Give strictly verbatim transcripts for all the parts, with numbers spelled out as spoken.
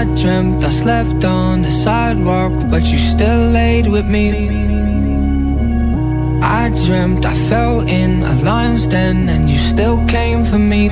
I dreamt I slept on the sidewalk, but you still laid with me. I dreamt I fell in a lion's den and you still came for me.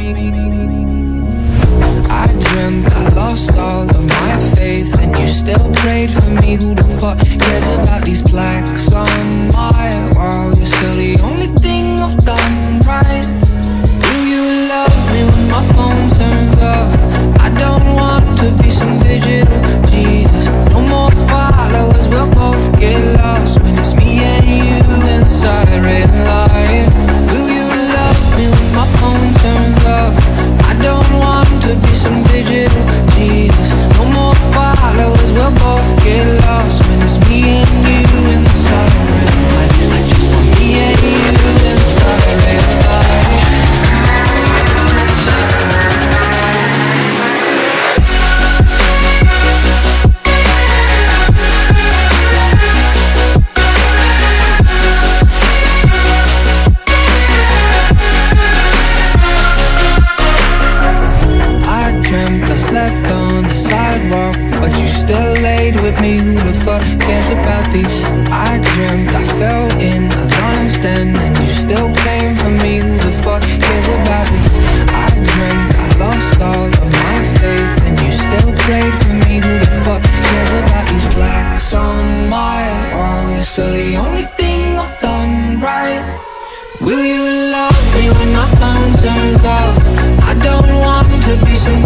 I dreamt I lost all of my faith and you still prayed for me. Who the fuck cares about these plaques on my wall? You're still the only thing I've done right. Do you love me when my phone turns off? I don't want to be some digital Jesus. No more followers, we'll both get lost when it's me and you inside real life. Will you love me when my phone turns off? I don't want to be some digital Jesus. No more followers, we'll both get lost when it's me and you inside real life. I just want me and you inside real life. Slept on the sidewalk, but you still laid with me. Who the fuck cares about these? I dreamt I fell in a lion's den and you still came for me. Who the fuck cares about these? I dreamt I lost all of my faith and you still prayed for me. Who the fuck cares about these plaques on my wall? You're still the only thing I've done right. Will you love me when my phone turns off? I don't want to be some